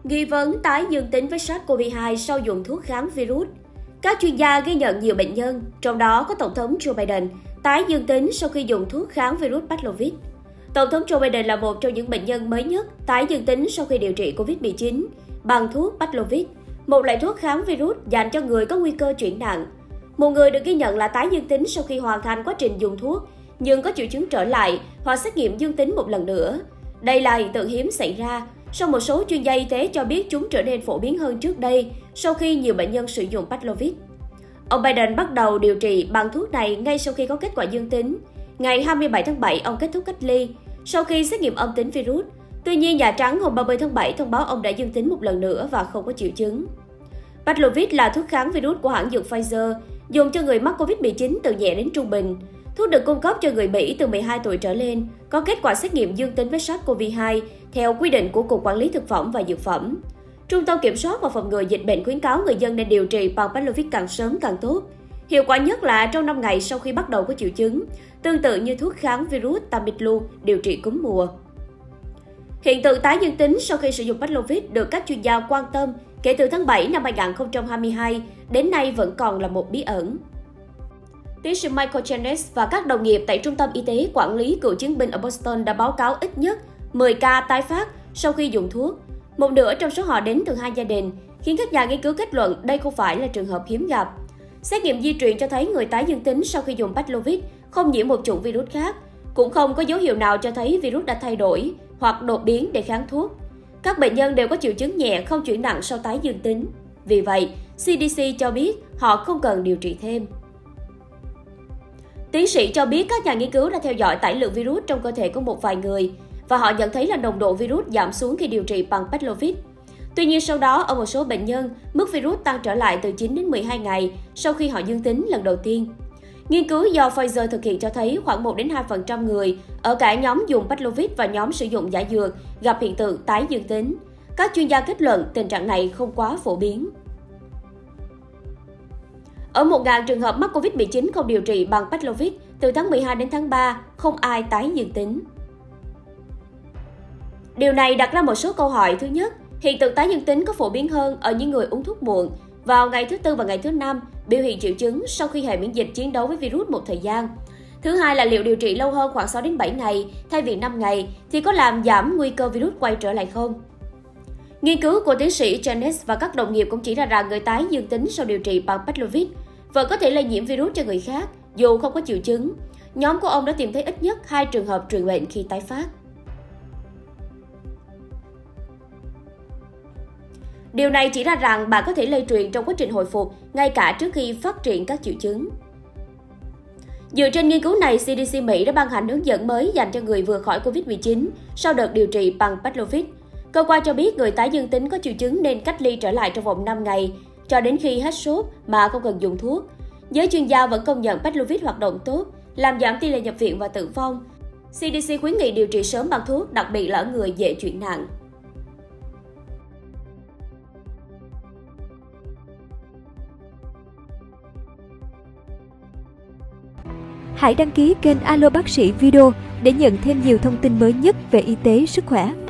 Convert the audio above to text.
nghi vấn tái dương tính với SARS-CoV-2 sau dùng thuốc kháng virus. Các chuyên gia ghi nhận nhiều bệnh nhân, trong đó có Tổng thống Joe Biden, tái dương tính sau khi dùng thuốc kháng virus Paxlovid. Tổng thống Joe Biden là một trong những bệnh nhân mới nhất tái dương tính sau khi điều trị COVID-19 bằng thuốc Paxlovid, một loại thuốc kháng virus dành cho người có nguy cơ chuyển nặng. Một người được ghi nhận là tái dương tính sau khi hoàn thành quá trình dùng thuốc, nhưng có triệu chứng trở lại hoặc xét nghiệm dương tính một lần nữa. Đây là hiện tượng hiếm xảy ra, song một số chuyên gia y tế cho biết chúng trở nên phổ biến hơn trước đây sau khi nhiều bệnh nhân sử dụng Paxlovid. Ông Biden bắt đầu điều trị bằng thuốc này ngay sau khi có kết quả dương tính. Ngày 27 tháng 7, ông kết thúc cách ly sau khi xét nghiệm âm tính virus. Tuy nhiên, Nhà Trắng hôm 30 tháng 7 thông báo ông đã dương tính một lần nữa và không có triệu chứng. Paxlovid là thuốc kháng virus của hãng dược Pfizer, dùng cho người mắc COVID-19 từ nhẹ đến trung bình. Thuốc được cung cấp cho người Mỹ từ 12 tuổi trở lên, có kết quả xét nghiệm dương tính với SARS-CoV-2 theo quy định của Cục Quản lý Thực phẩm và Dược phẩm. Trung tâm Kiểm soát và Phòng ngừa Dịch bệnh khuyến cáo người dân nên điều trị bằng Paxlovid càng sớm càng tốt. Hiệu quả nhất là trong 5 ngày sau khi bắt đầu có triệu chứng, tương tự như thuốc kháng virus Tamiflu điều trị cúm mùa. Hiện tượng tái dương tính sau khi sử dụng Paxlovid được các chuyên gia quan tâm kể từ tháng 7 năm 2022, đến nay vẫn còn là một bí ẩn. Tiến sĩ Michael Janes và các đồng nghiệp tại Trung tâm Y tế Quản lý Cựu chiến binh ở Boston đã báo cáo ít nhất 10 ca tái phát sau khi dùng thuốc. Một nửa trong số họ đến từ hai gia đình, khiến các nhà nghiên cứu kết luận đây không phải là trường hợp hiếm gặp. Xét nghiệm di truyền cho thấy người tái dương tính sau khi dùng Paxlovid không nhiễm một chủng virus khác, cũng không có dấu hiệu nào cho thấy virus đã thay đổi hoặc đột biến để kháng thuốc. Các bệnh nhân đều có triệu chứng nhẹ, không chuyển nặng sau tái dương tính. Vì vậy, CDC cho biết họ không cần điều trị thêm. Tiến sĩ cho biết các nhà nghiên cứu đã theo dõi tải lượng virus trong cơ thể của một vài người và họ nhận thấy là nồng độ virus giảm xuống khi điều trị bằng Paxlovid. Tuy nhiên sau đó, ở một số bệnh nhân, mức virus tăng trở lại từ 9 đến 12 ngày sau khi họ dương tính lần đầu tiên. Nghiên cứu do Pfizer thực hiện cho thấy khoảng 1 đến 2% người ở cả nhóm dùng Paxlovid và nhóm sử dụng giả dược gặp hiện tượng tái dương tính. Các chuyên gia kết luận tình trạng này không quá phổ biến. Ở 1.000 trường hợp mắc COVID-19 không điều trị bằng Paxlovid, từ tháng 12 đến tháng 3, không ai tái dương tính. Điều này đặt ra một số câu hỏi. Thứ nhất, hiện tượng tái dương tính có phổ biến hơn ở những người uống thuốc muộn vào ngày thứ Tư và ngày thứ Năm, biểu hiện triệu chứng sau khi hệ miễn dịch chiến đấu với virus một thời gian. Thứ hai là liệu điều trị lâu hơn khoảng 6 đến 7 ngày thay vì 5 ngày thì có làm giảm nguy cơ virus quay trở lại không? Nghiên cứu của tiến sĩ Janes và các đồng nghiệp cũng chỉ ra rằng người tái dương tính sau điều trị bằng Paxlovid vẫn có thể lây nhiễm virus cho người khác dù không có triệu chứng. Nhóm của ông đã tìm thấy ít nhất 2 trường hợp truyền bệnh khi tái phát. Điều này chỉ ra rằng bạn có thể lây truyền trong quá trình hồi phục, ngay cả trước khi phát triển các triệu chứng. Dựa trên nghiên cứu này, CDC Mỹ đã ban hành hướng dẫn mới dành cho người vừa khỏi COVID-19 sau đợt điều trị bằng Paxlovid. Cơ quan cho biết người tái dương tính có triệu chứng nên cách ly trở lại trong vòng 5 ngày, cho đến khi hết sốt mà không cần dùng thuốc. Giới chuyên gia vẫn công nhận Paxlovid hoạt động tốt, làm giảm tỷ lệ nhập viện và tử vong. CDC khuyến nghị điều trị sớm bằng thuốc, đặc biệt là ở người dễ chuyển nặng. Hãy đăng ký kênh Alo Bác sĩ Video để nhận thêm nhiều thông tin mới nhất về y tế, sức khỏe.